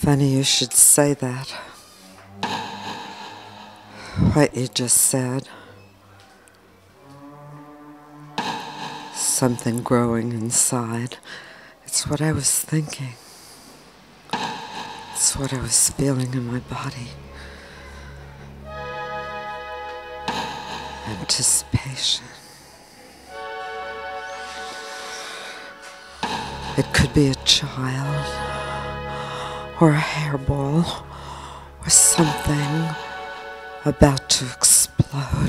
Funny you should say that. What you just said. Something growing inside. It's what I was thinking. It's what I was feeling in my body. Anticipation. It could be a child, or a hairball, or something about to explode.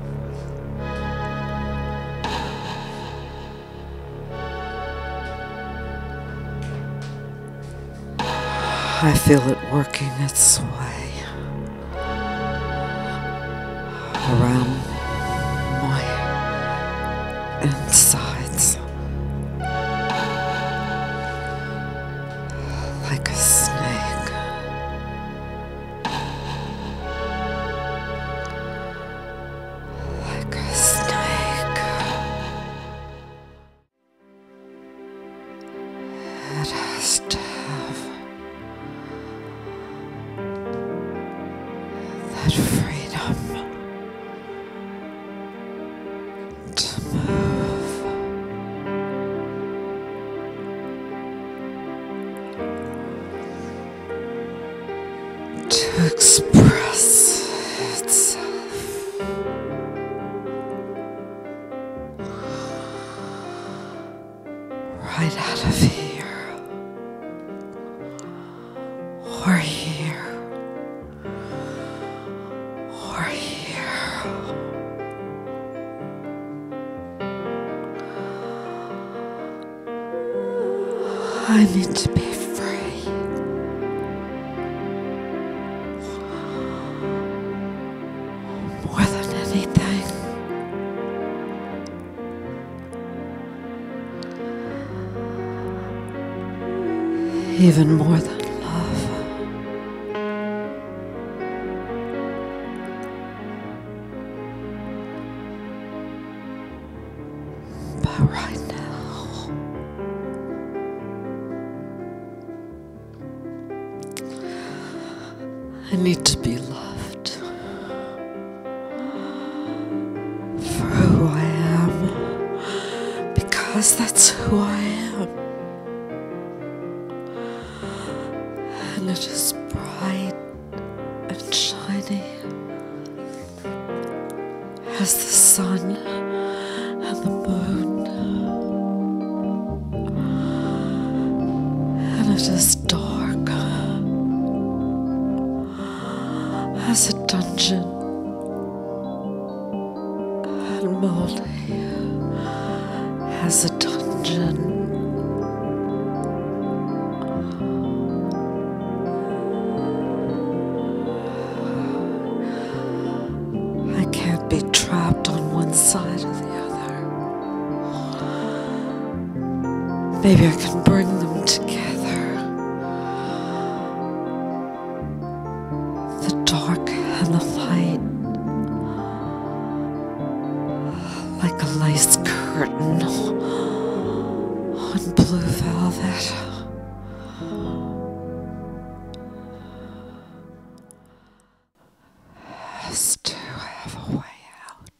I feel it working its way around my insides like a snake. Like a snake. It has to have that freedom to move, to express itself, right out of here, or here, or here. I need to be free. More than anything. Even more than love. But right now, I need to be loved for who I am, because that's who I am. And it is bright and shiny as the sun and the moon. And it is dark as a dungeon and moldy as a dungeon. I can't be trapped on one side or the other. Maybe I can bring them together. The dark and the light, like a lace curtain on blue velvet. Has to have a way out.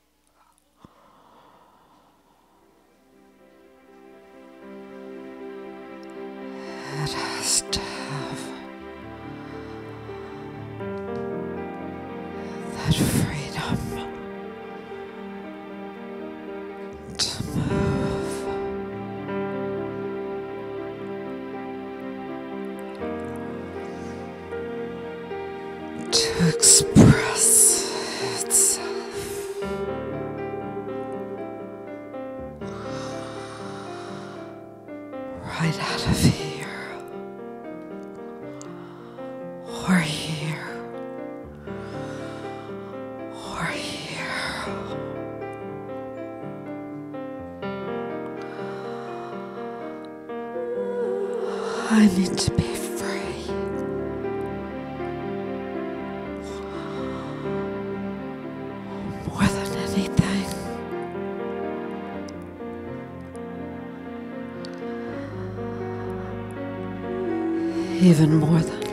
It has to have that freedom to move, to express itself, right out of here, or here, or here. I need to be free. More than anything. even more than